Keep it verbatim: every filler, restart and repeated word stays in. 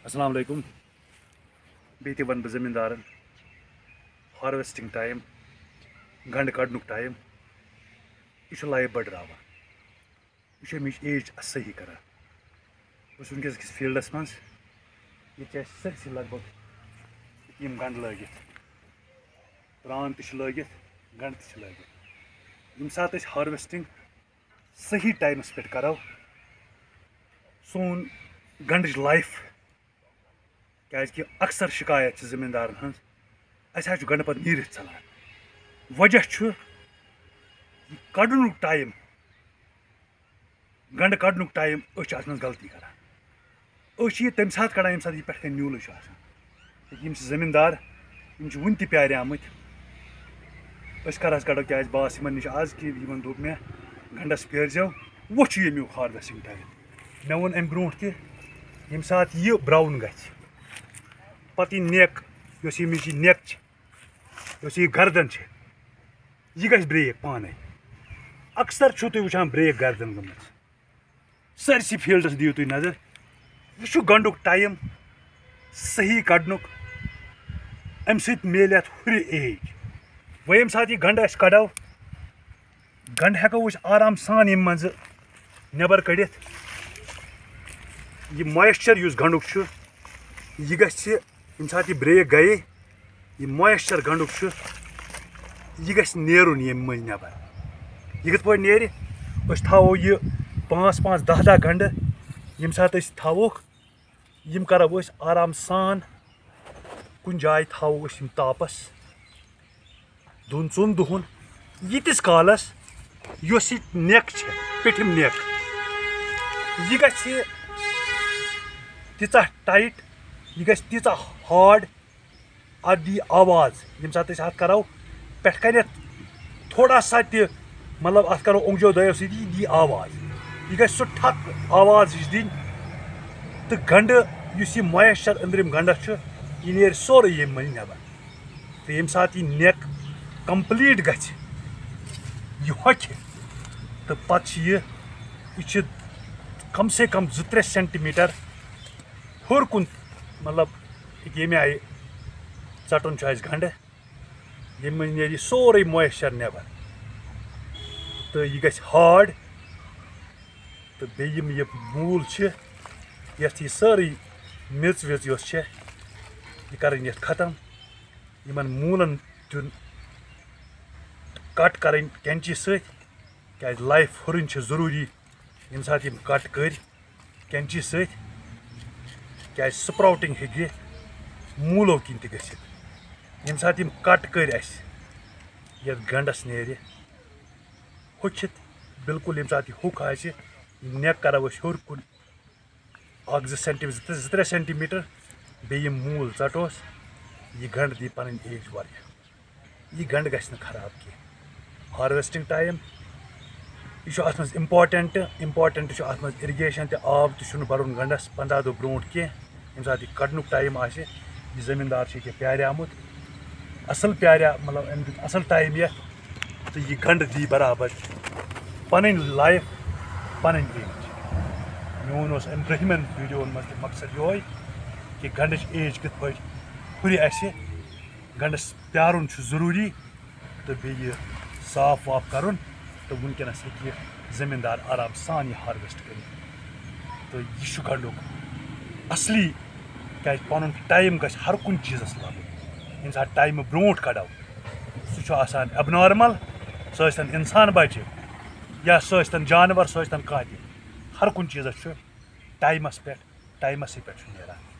अस्सलाम वालेकुम बेटी वन बह जमींदारन हार्वेस्टिंग टाइम गंड कड़नुक टाइम यह लाइफ बड़रान यह अमिच एज सही करान बस वनकस किस फील्डस मज ये सरसी लगभग यम गंड लगित प्रान तह लगित गंड तह लगित यम सात हार्वेस्टिंग सही टाइमस पे करो सोन गंड लाइफ क्या अक्सर शिकायत जमींदारन हज अस गंड पे नीरथ चलान वजह कड़नुक टाइम गंड कड़नुक टाइम अत मज गलती करान यह तम सात कड़ान ये सात पे न्यूल यम जमींदार वन तह प्यारे आमत कर कड़ो क्या बास इन नश आज कि दोप मे गंडस पेरजो वो यमुक हार्वेस्टिंग टाइम मे वोन अम ब्रो तम सात यह ब्राउन ग पत नेक यह नेक यह गर्दन यह ग ब्रेक पान अक्सर छो तुम वुचान ब्रेक गर्दन गम सरसी फील्डस दियो तुम नजर यह गंडुक टाइम सही कड़नुक अम सत मेल हुर एज वो ये सात यह गंड अस कड़ो गंड हेको आराम सान यम मज नबर कड़ित यह मॉइस्चर युस गंडुक यह गछ यम सात यह ब्रेक गए यह मॉइस्चर गंडुक यह गछ नेरुन यम मज नबर यह कत नेर थो यह पाँच पाँच दह दह गंड यम सात थोक यम करो आराम सान कुन जाय थो यम तापस दोन चोन दुहन यीतिस कालस यस नेक पिठिम नेक यह गछ तीचा टाइट यह गछ तीचा हार्ड अत दी आवाज यम सात अत करो पे कन थोड़ा सा त मतलब अत करो ओंगजो दयो सती दी आवाज यह गछ सो ठक आवाज हिश दिन तो गंड युस यह मॉइस्चर अंदरिम गंडस यह नेर सोरे यम मज नबर तो यम सात यह नेक कंप्लीट गछ यह होक तो पत यह यह कम से कम जो त्रे सेंटीमीटर हुर कुन मतलब ये आय चटन गंड यम मज नेर सोरे मॉइस्चर नबर तो यह गछ हार्ड तो बेयम यह मूल यथ यह सारी मिर्च विच यह कर खत्म इन मूलन दिन कट कर कैंची सत क्या लाइफ हुरन जरूरी यम सात यम कट कर कैंची सत क्या स्प्राउटिंग हे मूलो किन त गसित यम सात यम कट कर ये गंडस नेर होचित बिल्कुल यम सात हुक आसि नेक करो हुर कुन अख जो सेंटी जो त्रे सेंटीमीटर बे मूल चटोस यह गंड दी पन एज वारिया यह गंड गछ न खराब कह हार्वेस्टिंग टाइम यह अत मज इम्पॉर्टेंट इम्पॉर्टेंट अत मज इरिगेशन त आब तुम बरुन गंडस पंद्रह दो ब्रो कह यम सात यह कड़नुक टाइम आसे यह जमींदार ये प्यारे आमुत असल प्यारे मतलब अम दित असल टाइम ये तो यह गंड दी बराबर पन लाइफ पन एज मोन अम ब्रहमन वीडियो मज मकसद ये कि गंड एज कित पे हुर गंडस प्यारुन जरूरी तो बे साफ वाफ करुन तो वनकस हे जमींदार आराम सान यह हार्वेस्ट कर तो यह गंडुक असली क्या पन टाइम गछ हर कुन चीज़स लगन यम सात टाइम ब्रो कड़ो सह एबनॉर्मल सह इंसान बचे या सह जानवर सह कह हर कुन चीज़स टाइमस पे टाइमस पे नेरान।